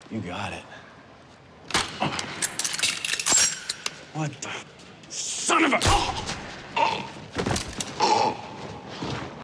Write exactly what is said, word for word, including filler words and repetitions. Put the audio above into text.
You got it. What the son of a... Oh!